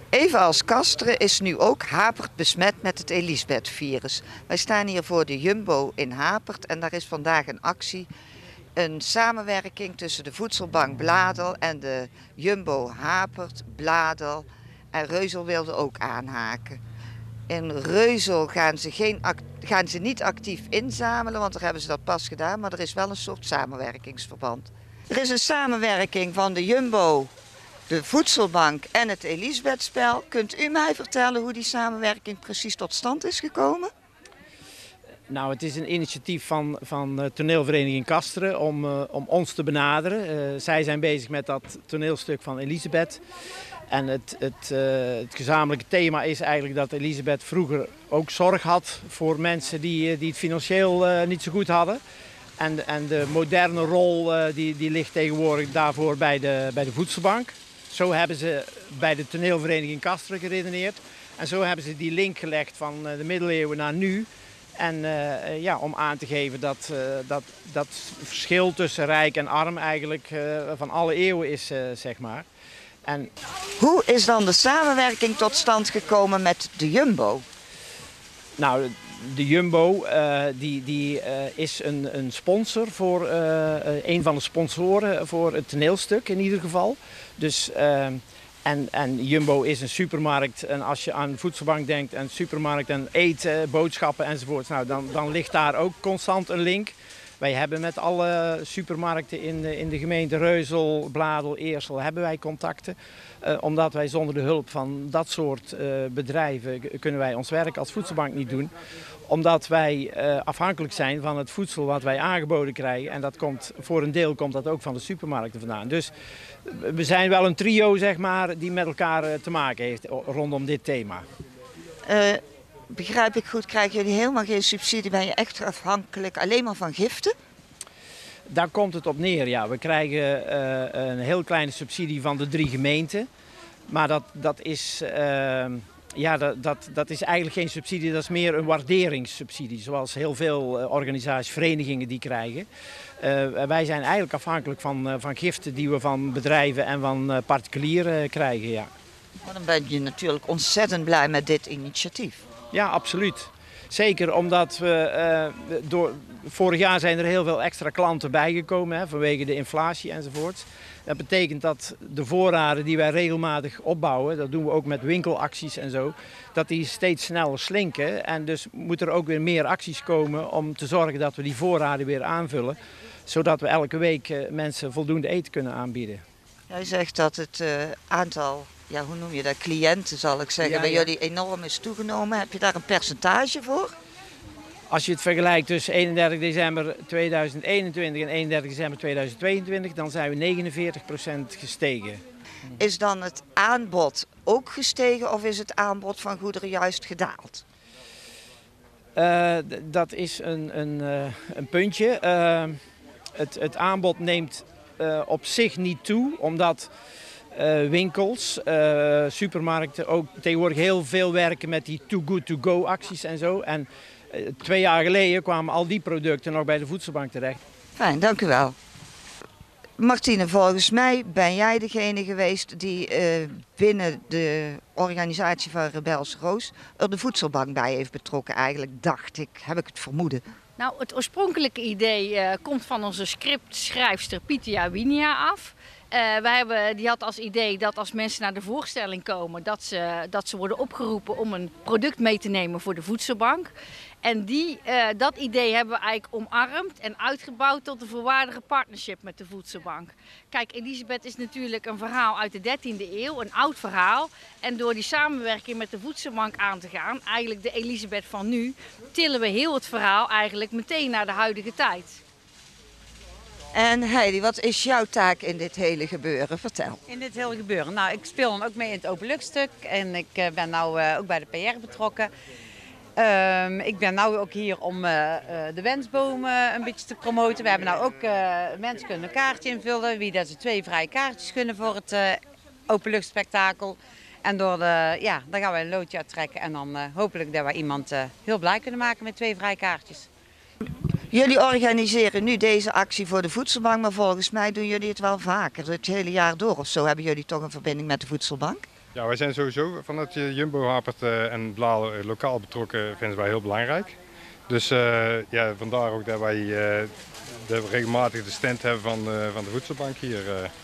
Evenals Kasteren is nu ook Hapert besmet met het Elisabeth-virus. Wij staan hier voor de Jumbo in Hapert en daar is vandaag een actie. Een samenwerking tussen de Voedselbank Bladel en de Jumbo Hapert, Bladel en Reuzel wilde ook aanhaken. In Reuzel gaan ze niet actief inzamelen, want daar hebben ze dat pas gedaan, maar er is wel een soort samenwerkingsverband. Er is een samenwerking van de Jumbo, de Voedselbank en het Elisabethspel. Kunt u mij vertellen hoe die samenwerking precies tot stand is gekomen? Nou, het is een initiatief van toneelvereniging Kasteren om ons te benaderen. Zij zijn bezig met dat toneelstuk van Elisabeth. En het gezamenlijke thema is eigenlijk dat Elisabeth vroeger ook zorg had voor mensen die het financieel niet zo goed hadden. En de moderne rol die ligt tegenwoordig daarvoor bij de Voedselbank. Zo hebben ze bij de toneelvereniging Kasteren geredeneerd. En zo hebben ze die link gelegd van de middeleeuwen naar nu. En om aan te geven dat verschil tussen rijk en arm eigenlijk van alle eeuwen is, zeg maar. En hoe is dan de samenwerking tot stand gekomen met de Jumbo? Nou, de Jumbo is een sponsor voor een van de sponsoren voor het toneelstuk in ieder geval. Dus, en Jumbo is een supermarkt en als je aan de Voedselbank denkt en supermarkt en eten, boodschappen enzovoort, nou, dan ligt daar ook constant een link. Wij hebben met alle supermarkten in de gemeente Reuzel, Bladel, Eersel hebben wij contacten. Omdat wij zonder de hulp van dat soort bedrijven kunnen wij ons werk als voedselbank niet doen. Omdat wij afhankelijk zijn van het voedsel wat wij aangeboden krijgen. En voor een deel komt dat ook van de supermarkten vandaan. Dus we zijn wel een trio, zeg maar, die met elkaar te maken heeft rondom dit thema. Begrijp ik goed, krijgen jullie helemaal geen subsidie? Ben je echt afhankelijk alleen maar van giften? Daar komt het op neer, ja. We krijgen een heel kleine subsidie van de 3 gemeenten. Maar dat is eigenlijk geen subsidie, dat is meer een waarderingssubsidie. Zoals heel veel organisaties, verenigingen die krijgen. Wij zijn eigenlijk afhankelijk van giften die we van bedrijven en van particulieren krijgen, ja. Maar dan ben je natuurlijk ontzettend blij met dit initiatief. Ja, absoluut. Zeker omdat vorig jaar zijn er heel veel extra klanten bijgekomen vanwege de inflatie enzovoort. Dat betekent dat de voorraden die wij regelmatig opbouwen, dat doen we ook met winkelacties en zo, dat die steeds sneller slinken. En dus moeten er ook weer meer acties komen om te zorgen dat we die voorraden weer aanvullen. Zodat we elke week mensen voldoende eten kunnen aanbieden. Jij zegt dat het aantal, ja, hoe noem je dat, cliënten zal ik zeggen, bij jullie enorm is toegenomen. Heb je daar een percentage voor? Als je het vergelijkt tussen 31 december 2021 en 31 december 2022, dan zijn we 49% gestegen. Is dan het aanbod ook gestegen of is het aanbod van goederen juist gedaald? Dat is een puntje. Het aanbod neemt op zich niet toe, omdat winkels, supermarkten ook tegenwoordig heel veel werken met die too good to go acties en zo. En 2 jaar geleden kwamen al die producten nog bij de voedselbank terecht. Fijn, dank u wel. Martine, volgens mij ben jij degene geweest die binnen de organisatie van Rebels Roos er de voedselbank bij heeft betrokken eigenlijk, dacht ik, heb ik het vermoeden. Nou, het oorspronkelijke idee komt van onze scriptschrijfster Pietia Winia af. Die had als idee dat als mensen naar de voorstelling komen, dat ze worden opgeroepen om een product mee te nemen voor de voedselbank. En dat idee hebben we eigenlijk omarmd en uitgebouwd tot een volwaardige partnership met de voedselbank. Kijk, Elisabeth is natuurlijk een verhaal uit de 13e eeuw, een oud verhaal. En door die samenwerking met de voedselbank aan te gaan, eigenlijk de Elisabeth van nu, tillen we heel het verhaal eigenlijk meteen naar de huidige tijd. En Heidi, wat is jouw taak in dit hele gebeuren? Vertel. In dit hele gebeuren? Nou, ik speel dan ook mee in het openluchtstuk en ik ben nou ook bij de PR betrokken. Ik ben nu ook hier om de wensboom een beetje te promoten. We hebben nou ook, mensen kunnen een kaartje invullen, wie dat ze 2 vrije kaartjes kunnen voor het openluchtspektakel. En dan gaan we een loodje uittrekken en dan hopelijk dat we iemand heel blij kunnen maken met 2 vrije kaartjes. Jullie organiseren nu deze actie voor de voedselbank, maar volgens mij doen jullie het wel vaker, het hele jaar door of zo. Hebben jullie toch een verbinding met de voedselbank? Ja, wij zijn sowieso vanuit Jumbo, Hapert en Blaal lokaal betrokken, vinden wij heel belangrijk. Dus ja, vandaar ook dat wij regelmatig de stand hebben van de voedselbank hier.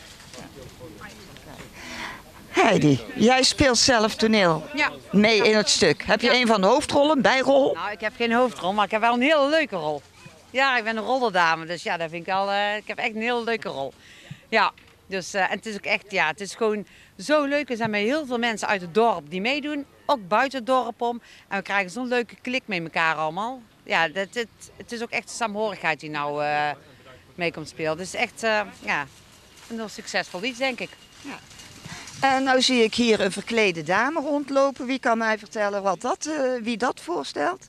Heidi, jij speelt zelf toneel mee in het stuk. Heb je een van de hoofdrollen, bijrol? Nou, ik heb geen hoofdrol, maar ik heb wel een hele leuke rol. Ja, ik ben een rollerdame, dus ja, dat vind ik wel, ik heb echt een hele leuke rol. Ja, dus en het is ook echt, ja, het is gewoon zo leuk. Er zijn met heel veel mensen uit het dorp die meedoen, ook buiten het dorp om. En we krijgen zo'n leuke klik met elkaar allemaal. Ja, het is ook echt de saamhorigheid die nou mee komt spelen. Het is echt, ja, een heel succesvol iets, denk ik. Ja. En nou zie ik hier een verklede dame rondlopen. Wie kan mij vertellen wie dat voorstelt?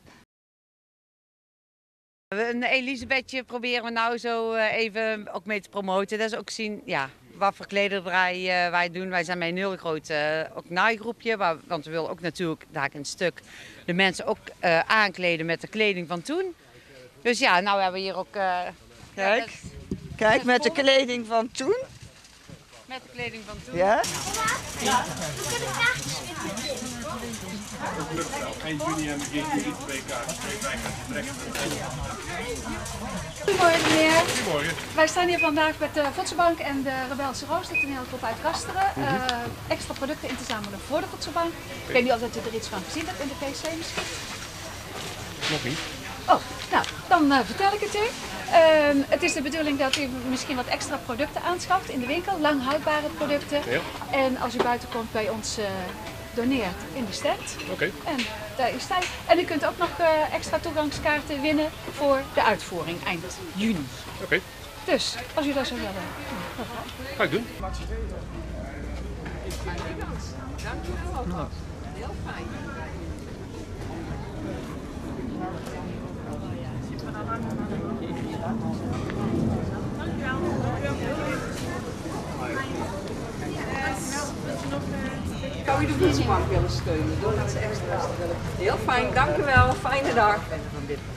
Een Elisabethje proberen we nou zo even ook mee te promoten. Dat is ook zien, ja, wat voor klederdraai wij doen. Wij zijn met een heel groot ook naaigroepje, want we willen ook natuurlijk daar een stuk de mensen ook aankleden met de kleding van toen. Dus ja, nou hebben we hier ook... Kijk, met de kleding van toen. Met de kleding van toen. Ja? Ja. We kunnen kaartjes Eind juni hebben we 2 kaartjes. Goedemorgen meneer. Goedemorgen. Wij staan hier vandaag met de Voedselbank en de Rebelse Rooster toneelgroep uit Kasteren. Extra producten in te zamelen voor de Voedselbank. Ik weet niet of u er iets van gezien hebt in de PC misschien. Nog niet. Oh, nou, dan vertel ik het u. Het is de bedoeling dat u misschien wat extra producten aanschaft in de winkel, lang houdbare producten. Ja. En als u buiten komt bij ons doneert in de stand. Oké. En daar is hij. En u kunt ook nog extra toegangskaarten winnen voor de uitvoering eind juni. Oké. Dus, als u dat zou willen. Ga ik doen. Dankjewel. Heel fijn. Zou u de Voedselbank willen steunen doordat ze extra's willen? Heel fijn, dank u wel. Fijne dag.